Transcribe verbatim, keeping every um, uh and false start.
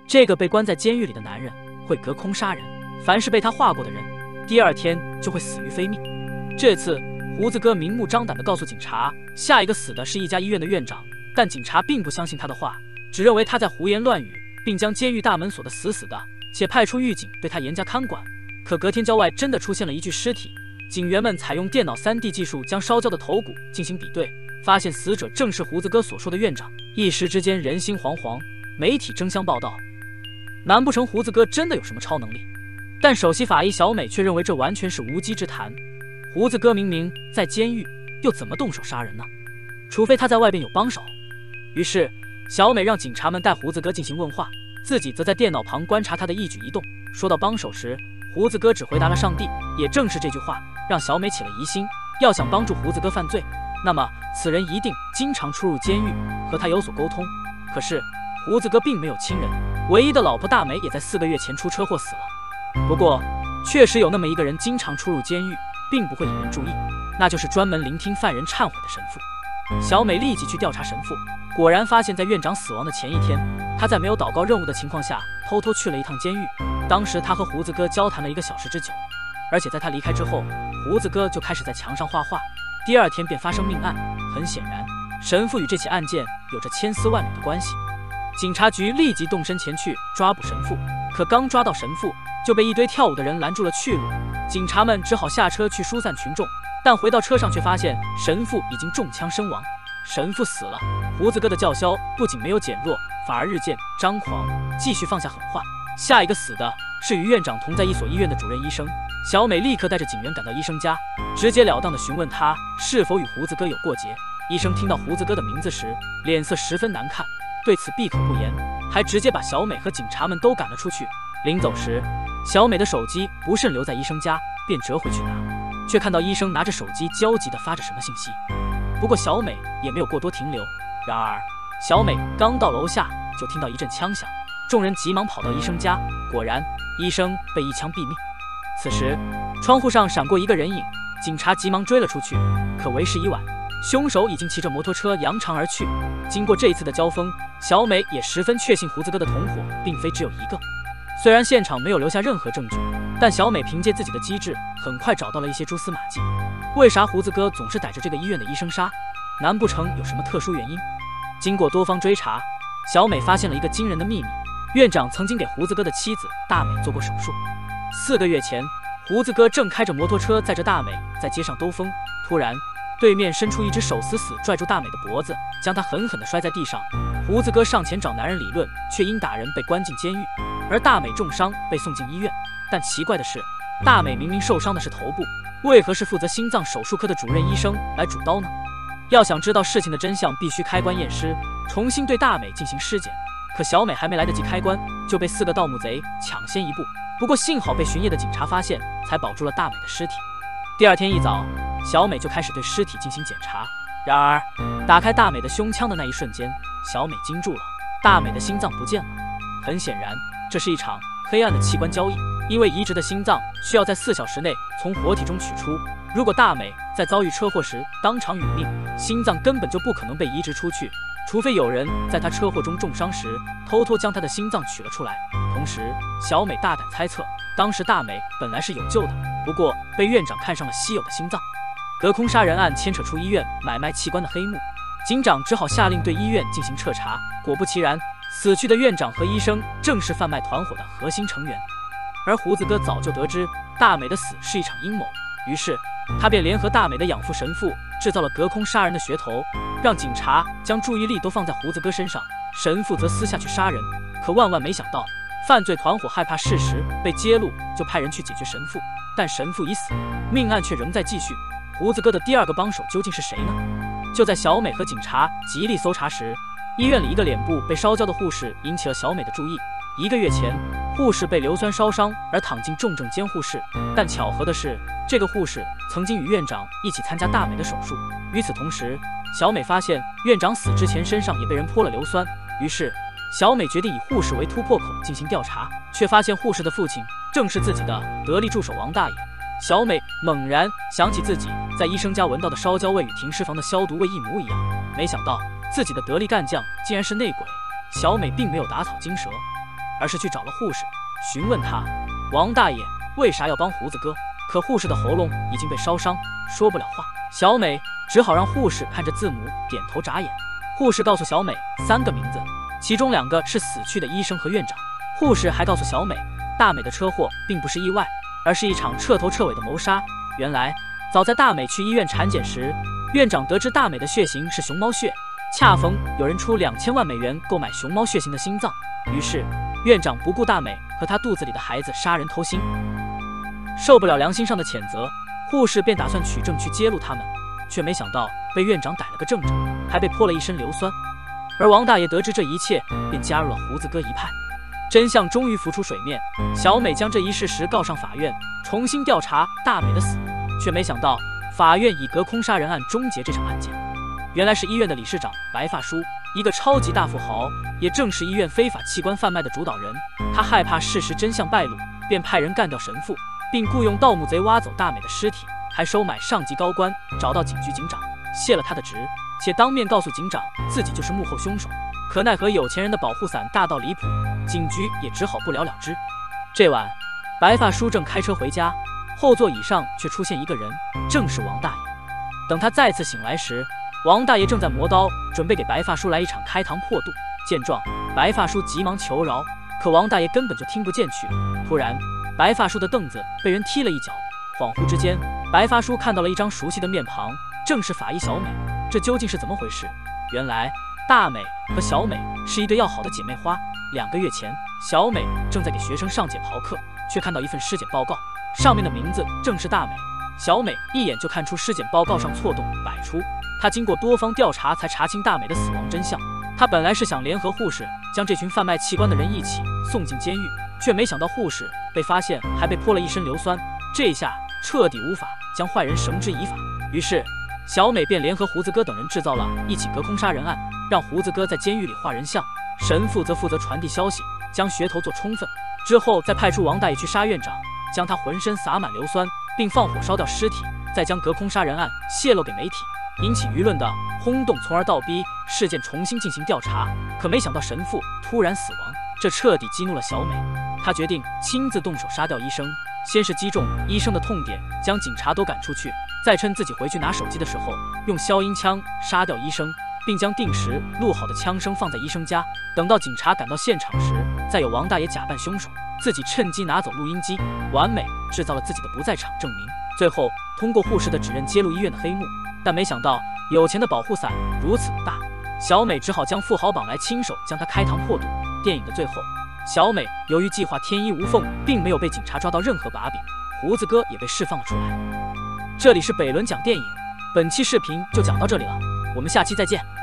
这个被关在监狱里的男人会隔空杀人，凡是被他画过的人，第二天就会死于非命。这次胡子哥明目张胆地告诉警察，下一个死的是一家医院的院长，但警察并不相信他的话，只认为他在胡言乱语，并将监狱大门锁得死死的，且派出狱警对他严加看管。可隔天郊外真的出现了一具尸体，警员们采用电脑 三 D 技术将烧焦的头骨进行比对，发现死者正是胡子哥所说的院长。一时之间人心惶惶，媒体争相报道。难不成胡子哥真的有什么超能力？但首席法医小美却认为这完全是无稽之谈。胡子哥明明在监狱，又怎么动手杀人呢？除非他在外边有帮手。于是小美让警察们带胡子哥进行问话，自己则在电脑旁观察他的一举一动。说到帮手时，胡子哥只回答了上帝。也正是这句话让小美起了疑心，要想帮助胡子哥犯罪，那么此人一定经常出入监狱，和他有所沟通。可是胡子哥并没有亲人，唯一的老婆大美也在四个月前出车祸死了。不过确实有那么一个人经常出入监狱，并不会引人注意，那就是专门聆听犯人忏悔的神父。小美立即去调查神父，果然发现在院长死亡的前一天，他在没有祷告任务的情况下偷偷去了一趟监狱。当时他和胡子哥交谈了一个小时之久，而且在他离开之后，胡子哥就开始在墙上画画。第二天便发生命案，很显然神父与这起案件有着千丝万缕的关系。警察局立即动身前去抓捕神父，可刚抓到神父就被一堆跳舞的人拦住了去路，警察们只好下车去疏散群众，但回到车上却发现神父已经中枪身亡。神父死了，胡子哥的叫嚣不仅没有减弱，反而日渐张狂，继续放下狠话。下一个死的是与院长同在一所医院的主任医生。小美立刻带着警员赶到医生家，直截了当地询问他是否与胡子哥有过节。医生听到胡子哥的名字时，脸色十分难看，对此闭口不言，还直接把小美和警察们都赶了出去。临走时，小美的手机不慎留在医生家，便折回去拿，却看到医生拿着手机焦急地发着什么信息。不过小美也没有过多停留。然而小美刚到楼下，就听到一阵枪响，众人急忙跑到医生家，果然医生被一枪毙命。此时窗户上闪过一个人影，警察急忙追了出去，可为时已晚，凶手已经骑着摩托车扬长而去。经过这一次的交锋，小美也十分确信胡子哥的同伙并非只有一个。虽然现场没有留下任何证据，但小美凭借自己的机智，很快找到了一些蛛丝马迹。为啥胡子哥总是逮着这个医院的医生杀？难不成有什么特殊原因？经过多方追查，小美发现了一个惊人的秘密：院长曾经给胡子哥的妻子大美做过手术。四个月前，胡子哥正开着摩托车载着大美在街上兜风，突然对面伸出一只手，死死拽住大美的脖子，将她狠狠地摔在地上。胡子哥上前找男人理论，却因打人被关进监狱，而大美重伤被送进医院。但奇怪的是，大美明明受伤的是头部，为何是负责心脏手术科的主任医生来主刀呢？要想知道事情的真相，必须开棺验尸，重新对大美进行尸检。可小美还没来得及开棺，就被四个盗墓贼抢先一步。不过幸好被巡夜的警察发现，才保住了大美的尸体。第二天一早，小美就开始对尸体进行检查。然而打开大美的胸腔的那一瞬间，小美惊住了，大美的心脏不见了。很显然，这是一场黑暗的器官交易，因为移植的心脏需要在四小时内从活体中取出。如果大美在遭遇车祸时当场殒命，心脏根本就不可能被移植出去，除非有人在她车祸中重伤时偷偷将她的心脏取了出来。同时，小美大胆猜测，当时大美本来是有救的，不过被院长看上了稀有的心脏。隔空杀人案牵扯出医院买卖器官的黑幕，警长只好下令对医院进行彻查。果不其然，死去的院长和医生正是贩卖团伙的核心成员。而胡子哥早就得知大美的死是一场阴谋，于是他便联合大美的养父神父制造了隔空杀人的噱头，让警察将注意力都放在胡子哥身上，神父则私下去杀人。可万万没想到，犯罪团伙害怕事实被揭露，就派人去解决神父，但神父已死，命案却仍在继续。胡子哥的第二个帮手究竟是谁呢？就在小美和警察极力搜查时，医院里一个脸部被烧焦的护士引起了小美的注意。一个月前，护士被硫酸烧伤而躺进重症监护室，但巧合的是，这个护士曾经与院长一起参加大美的手术。与此同时，小美发现院长死之前身上也被人泼了硫酸，于是小美决定以护士为突破口进行调查，却发现护士的父亲正是自己的得力助手王大爷。小美猛然想起自己在医生家闻到的烧焦味与停尸房的消毒味一模一样，没想到自己的得力干将竟然是内鬼。小美并没有打草惊蛇， 而是去找了护士，询问他：“王大爷为啥要帮胡子哥？”可护士的喉咙已经被烧伤，说不了话。小美只好让护士看着字母点头眨眼。护士告诉小美三个名字，其中两个是死去的医生和院长。护士还告诉小美，大美的车祸并不是意外，而是一场彻头彻尾的谋杀。原来，早在大美去医院产检时，院长得知大美的血型是熊猫血，恰逢有人出两千万美元购买熊猫血型的心脏，于是院长不顾大美和她肚子里的孩子杀人偷心。受不了良心上的谴责，护士便打算取证去揭露他们，却没想到被院长逮了个正着，还被泼了一身硫酸。而王大爷得知这一切，便加入了胡子哥一派。真相终于浮出水面，小美将这一事实告上法院，重新调查大美的死，却没想到法院以隔空杀人案终结这场案件。原来是医院的理事长白发叔，一个超级大富豪，也正是医院非法器官贩卖的主导人。他害怕事实真相败露，便派人干掉神父，并雇佣盗墓贼挖走大美的尸体，还收买上级高官，找到警局警长，卸了他的职，且当面告诉警长自己就是幕后凶手。可奈何有钱人的保护伞大到离谱，警局也只好不了了之。这晚，白发叔正开车回家，后座椅上却出现一个人，正是王大爷。等他再次醒来时，王大爷正在磨刀，准备给白发叔来一场开膛破肚。见状，白发叔急忙求饶，可王大爷根本就听不进去。突然，白发叔的凳子被人踢了一脚，恍惚之间，白发叔看到了一张熟悉的面庞，正是法医小美。这究竟是怎么回事？原来大美和小美是一对要好的姐妹花。两个月前，小美正在给学生上解剖课，却看到一份尸检报告，上面的名字正是大美。小美一眼就看出尸检报告上错动百出，她经过多方调查才查清大美的死亡真相。她本来是想联合护士将这群贩卖器官的人一起送进监狱，却没想到护士被发现还被泼了一身硫酸，这下彻底无法将坏人绳之以法。于是小美便联合胡子哥等人制造了一起隔空杀人案，让胡子哥在监狱里画人像，神父则负责传递消息，将噱头做充分，之后再派出王大爷去杀院长，将他浑身洒满硫酸，并放火烧掉尸体，再将隔空杀人案泄露给媒体，引起舆论的轰动，从而倒逼事件重新进行调查。可没想到神父突然死亡，这彻底激怒了小美，她决定亲自动手杀掉医生，先是击中医生的痛点，将警察都赶出去，再趁自己回去拿手机的时候，用消音枪杀掉医生，并将定时录好的枪声放在医生家。等到警察赶到现场时，再有王大爷假扮凶手，自己趁机拿走录音机，完美制造了自己的不在场证明。最后通过护士的指认揭露医院的黑幕，但没想到有钱的保护伞如此大，小美只好将富豪绑来，亲手将他开膛破肚。电影的最后，小美由于计划天衣无缝，并没有被警察抓到任何把柄，胡子哥也被释放了出来。这里是北仑讲电影，本期视频就讲到这里了，我们下期再见。